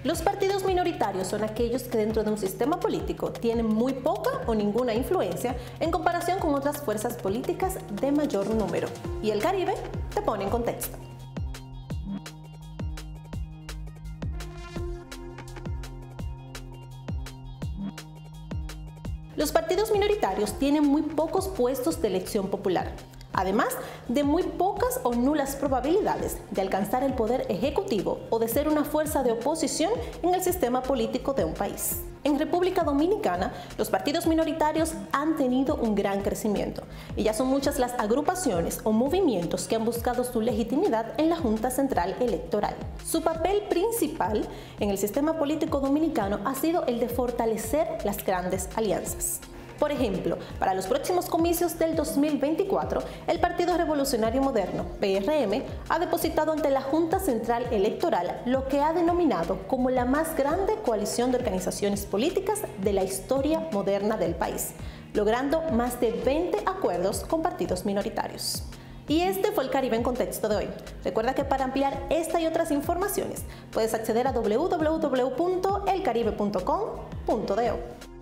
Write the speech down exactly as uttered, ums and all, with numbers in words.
Los partidos minoritarios son aquellos que dentro de un sistema político tienen muy poca o ninguna influencia en comparación con otras fuerzas políticas de mayor número. Y el Caribe te pone en contexto. Los partidos minoritarios tienen muy pocos puestos de elección popular, además de muy pocas o nulas probabilidades de alcanzar el poder ejecutivo o de ser una fuerza de oposición en el sistema político de un país. En República Dominicana, los partidos minoritarios han tenido un gran crecimiento y ya son muchas las agrupaciones o movimientos que han buscado su legitimidad en la Junta Central Electoral. Su papel principal en el sistema político dominicano ha sido el de fortalecer las grandes alianzas. Por ejemplo, para los próximos comicios del dos mil veinticuatro, el Partido Revolucionario Moderno, P R M, ha depositado ante la Junta Central Electoral lo que ha denominado como la más grande coalición de organizaciones políticas de la historia moderna del país, logrando más de veinte acuerdos con partidos minoritarios. Y este fue el Caribe en Contexto de hoy. Recuerda que para ampliar esta y otras informaciones puedes acceder a w w w punto el caribe punto com punto do.